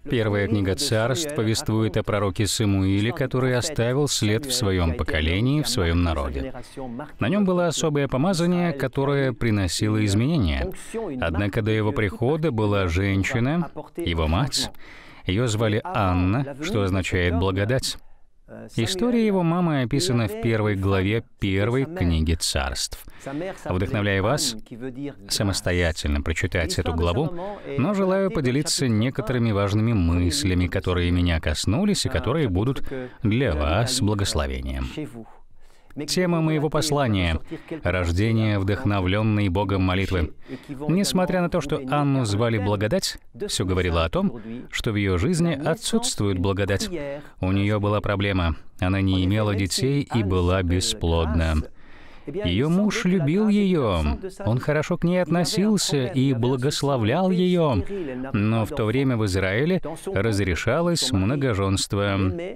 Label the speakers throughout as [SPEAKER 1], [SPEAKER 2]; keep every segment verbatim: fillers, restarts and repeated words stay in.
[SPEAKER 1] Первая книга Царств повествует о пророке Самуиле, который оставил след в своем поколении, в своем народе. На нем было особое помазание, которое приносило изменения. Однако до его прихода была женщина, его мать. Ее звали Анна, что означает «благодать». История его мамы описана в первой главе первой книги Царств. Вдохновляю вас самостоятельно прочитать эту главу, но желаю поделиться некоторыми важными мыслями, которые меня коснулись и которые будут для вас благословением. Тема моего послания — рождение вдохновленной Богом молитвы. Несмотря на то, что Анну звали Благодать, все говорило о том, что в ее жизни отсутствует благодать. У нее была проблема. Она не имела детей и была бесплодна. Ее муж любил ее, он хорошо к ней относился и благословлял ее, но в то время в Израиле разрешалось многоженство.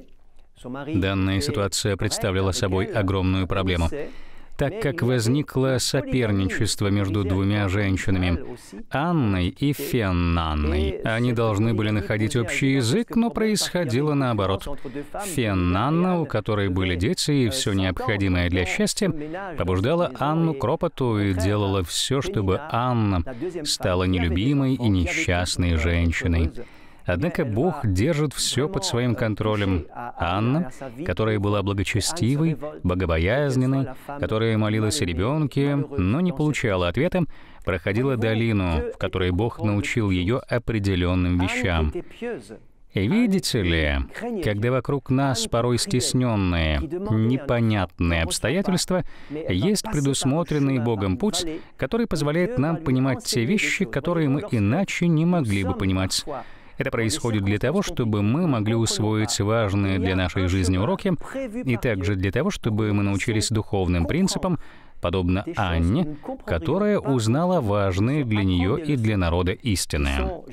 [SPEAKER 1] Данная ситуация представляла собой огромную проблему, так как возникло соперничество между двумя женщинами, Анной и Фенанной. Они должны были находить общий язык, но происходило наоборот. Фенанна, у которой были дети и все необходимое для счастья, побуждала Анну к ропоту и делала все, чтобы Анна стала нелюбимой и несчастной женщиной. Однако Бог держит все под своим контролем. Анна, которая была благочестивой, богобоязненной, которая молилась о ребенке, но не получала ответа, проходила долину, в которой Бог научил ее определенным вещам. И видите ли, когда вокруг нас порой стесненные, непонятные обстоятельства, есть предусмотренный Богом путь, который позволяет нам понимать те вещи, которые мы иначе не могли бы понимать. Это происходит для того, чтобы мы могли усвоить важные для нашей жизни уроки, и также для того, чтобы мы научились духовным принципам, подобно Анне, которая узнала важные для нее и для народа истины.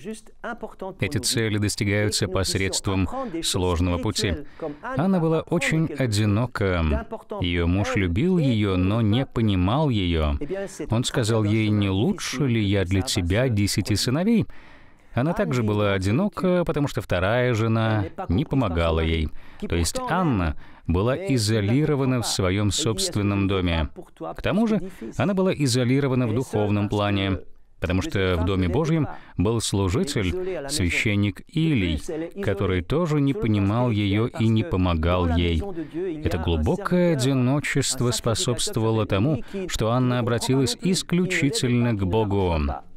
[SPEAKER 1] Эти цели достигаются посредством сложного пути. Анна была очень одинока. Ее муж любил ее, но не понимал ее. Он сказал ей: «Не лучше ли я для тебя десяти сыновей?» Она также была одинока, потому что вторая жена не помогала ей. То есть Анна была изолирована в своем собственном доме. К тому же она была изолирована в духовном плане, потому что в Доме Божьем был служитель, священник Илий, который тоже не понимал ее и не помогал ей. Это глубокое одиночество способствовало тому, что Анна обратилась исключительно к Богу.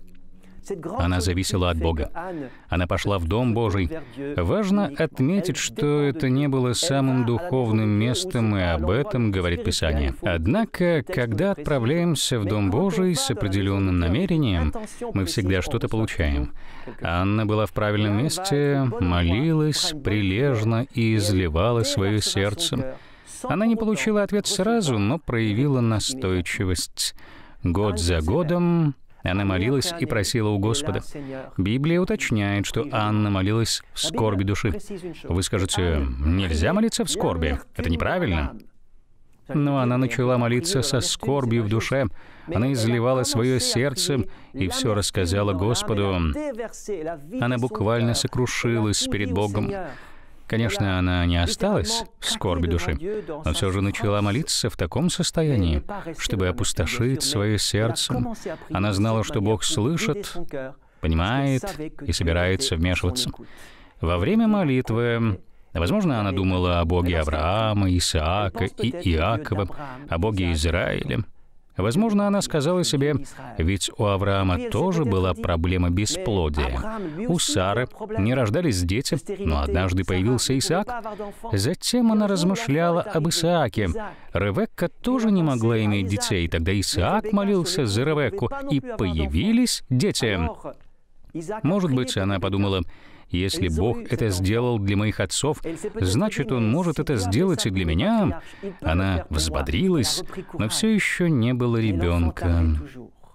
[SPEAKER 1] Она зависела от Бога. Она пошла в Дом Божий. Важно отметить, что это не было самым духовным местом, и об этом говорит Писание. Однако, когда отправляемся в Дом Божий с определенным намерением, мы всегда что-то получаем. Анна была в правильном месте, молилась прилежно и изливала свое сердце. Она не получила ответ сразу, но проявила настойчивость. Год за годом она молилась и просила у Господа. Библия уточняет, что Анна молилась в скорби души. Вы скажете: нельзя молиться в скорби, это неправильно. Но она начала молиться со скорбью в душе. Она изливала свое сердце и все рассказала Господу. Она буквально сокрушилась перед Богом. Конечно, она не осталась в скорби души, но все же начала молиться в таком состоянии, чтобы опустошить свое сердце. Она знала, что Бог слышит, понимает и собирается вмешиваться. Во время молитвы, возможно, она думала о Боге Авраама, Исаака и Иакова, о Боге Израиля. Возможно, она сказала себе: ведь у Авраама тоже была проблема бесплодия. У Сары не рождались дети, но однажды появился Исаак. Затем она размышляла об Исааке. Ревекка тоже не могла иметь детей. Тогда Исаак молился за Ревекку, и появились дети. Может быть, она подумала: если Бог это сделал для моих отцов, значит, Он может это сделать и для меня. Она взбодрилась, но все еще не было ребенка.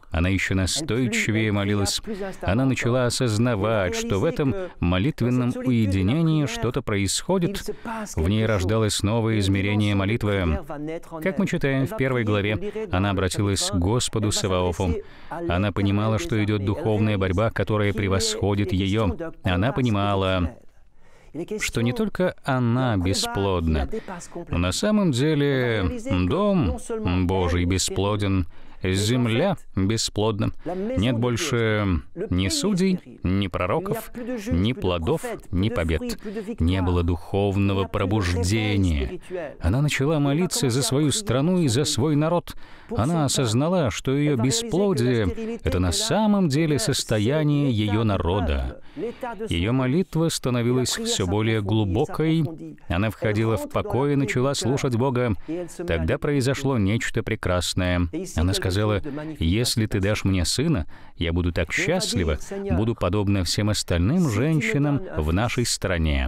[SPEAKER 1] Она еще настойчивее молилась. Она начала осознавать, что в этом молитвенном уединении что-то происходит. В ней рождалось новое измерение молитвы. Как мы читаем в первой главе, она обратилась к Господу Саваофу. Она понимала, что идет духовная борьба, которая превосходит ее. Она понимала, что не только она бесплодна, но на самом деле Дом Божий бесплоден, земля бесплодна. Нет больше ни судей, ни пророков, ни плодов, ни побед. Не было духовного пробуждения. Она начала молиться за свою страну и за свой народ. Она осознала, что ее бесплодие — это на самом деле состояние ее народа. Ее молитва становилась все более глубокой. Она входила в покой и начала слушать Бога. Тогда произошло нечто прекрасное. Она сказала: «Если ты дашь мне сына, я буду так счастлива, буду подобна всем остальным женщинам в нашей стране.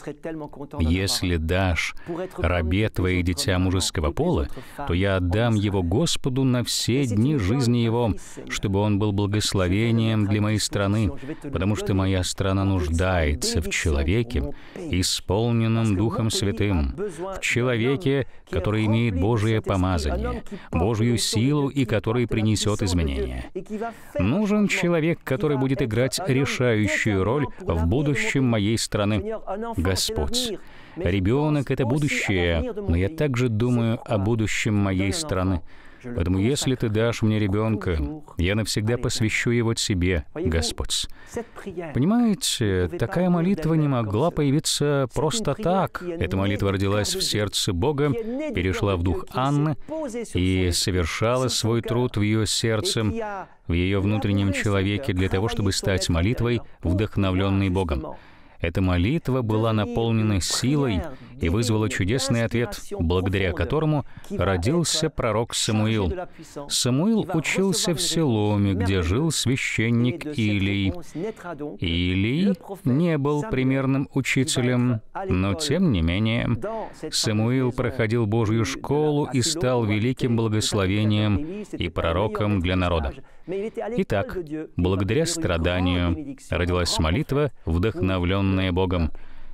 [SPEAKER 1] Если дашь рабе твоей дитя мужеского пола, то я отдам его Господу на все дни жизни его, чтобы он был благословением для моей страны, потому что моя страна нуждается в человеке, исполненном Духом Святым, в человеке, который имеет Божие помазание, Божью силу и который принесет изменения. Нужен человек, который будет играть решающую роль в будущем моей страны. Господь, ребенок — это будущее, но я также думаю о будущем моей страны. Поэтому, если ты дашь мне ребенка, я навсегда посвящу его тебе, Господь». Понимаете, такая молитва не могла появиться просто так. Эта молитва родилась в сердце Бога, перешла в дух Анны и совершала свой труд в ее сердце, в ее внутреннем человеке для того, чтобы стать молитвой, вдохновленной Богом. Эта молитва была наполнена силой и вызвала чудесный ответ, благодаря которому родился пророк Самуил. Самуил учился в Силоме, где жил священник Илий. Илий не был примерным учителем, но тем не менее Самуил проходил Божью школу и стал великим благословением и пророком для народа. Итак, благодаря страданию родилась молитва, вдохновленная Богом.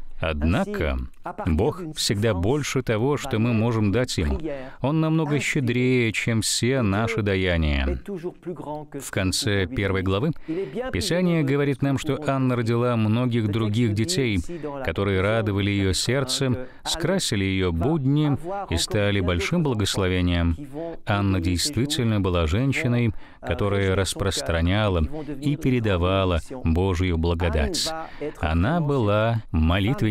[SPEAKER 1] Однако Бог всегда больше того, что мы можем дать Ему. Он намного щедрее, чем все наши даяния. В конце первой главы Писание говорит нам, что Анна родила многих других детей, которые радовали ее сердце, скрасили ее будни и стали большим благословением. Анна действительно была женщиной, которая распространяла и передавала Божью благодать. Она была молитвенницей.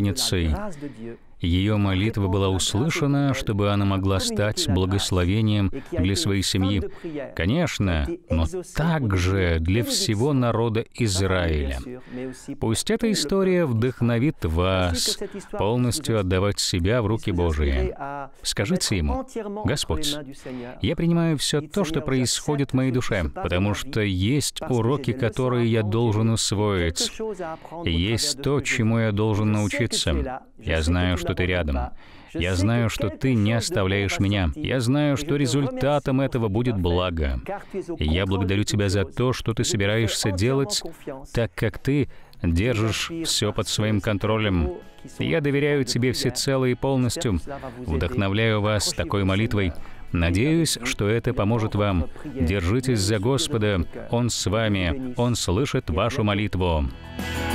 [SPEAKER 1] Ее молитва была услышана, чтобы она могла стать благословением для своей семьи. Конечно, но также для всего народа Израиля. Пусть эта история вдохновит вас полностью отдавать себя в руки Божии. Скажите Ему: «Господь, я принимаю все то, что происходит в моей душе, потому что есть уроки, которые я должен усвоить. Есть то, чему я должен научиться. Я знаю, что Ты рядом. Я знаю, что Ты не оставляешь меня. Я знаю, что результатом этого будет благо. И я благодарю Тебя за то, что Ты собираешься делать, так как Ты держишь все под своим контролем. Я доверяю Тебе всецело и полностью. Вдохновляю вас такой молитвой. Надеюсь, что это поможет вам. Держитесь за Господа. Он с вами. Он слышит вашу молитву».